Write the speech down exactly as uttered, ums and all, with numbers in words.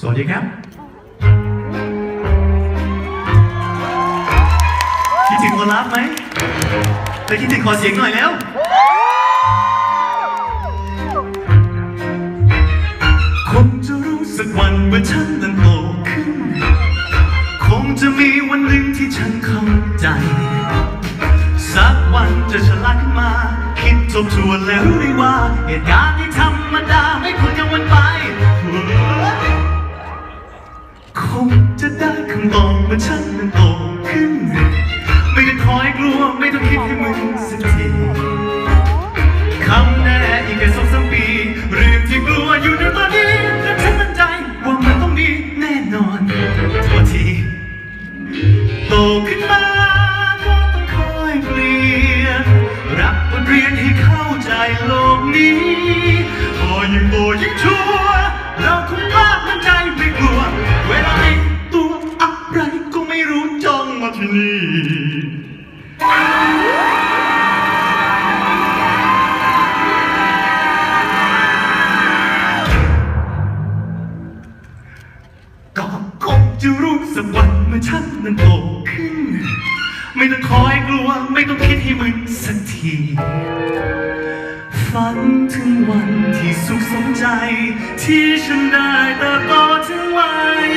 สวัสดีครับคิดถึงคนรับไหมแต่คิดถึงขอเสียงหน่อยแล้วคงจะรู้สักวันเมื่อฉันนั้นโตขึ้นคงจะมีวันหนึ่งที่ฉันเข้าใจสักวันจะฉลาดขึ้นมาคิดทบทวนแล้วรู้ได้ว่าเหตุการณ์ที่ธรรมดาไม่ควรกังวลไปคงจะได้คำตอบเมื่อฉันนั้นโตขึ้นไม่ต้องคอยกลัวไม่ต้องคิดให้มึนสักทีคำแน่อีกแค่สองสามปีเรื่องที่กลัวอยู่ในตอนนี้และฉันมั่นใจว่ามันต้องดีแน่นอนทันทีโตขึ้นมาก็ต้องคอยเปลี่ยนรับบทเรียนให้เข้าใจโลกนี้พอยิ่งโตยิ่งชัวร์เราคงกล้ามั่นใจไม่กลัวเวลาให้ตัวอะไรก็ไม่รู้จ้องมาที่นี่ก็คงจะรู้สักวันเมื่อฉันนั้นโตขึ้นไม่ต้องคอยกลัวไม่ต้องคิดให้มึนสักทีฝันถึงวันที่สุขสมใจที่ฉันได้เติบโตถึงวัย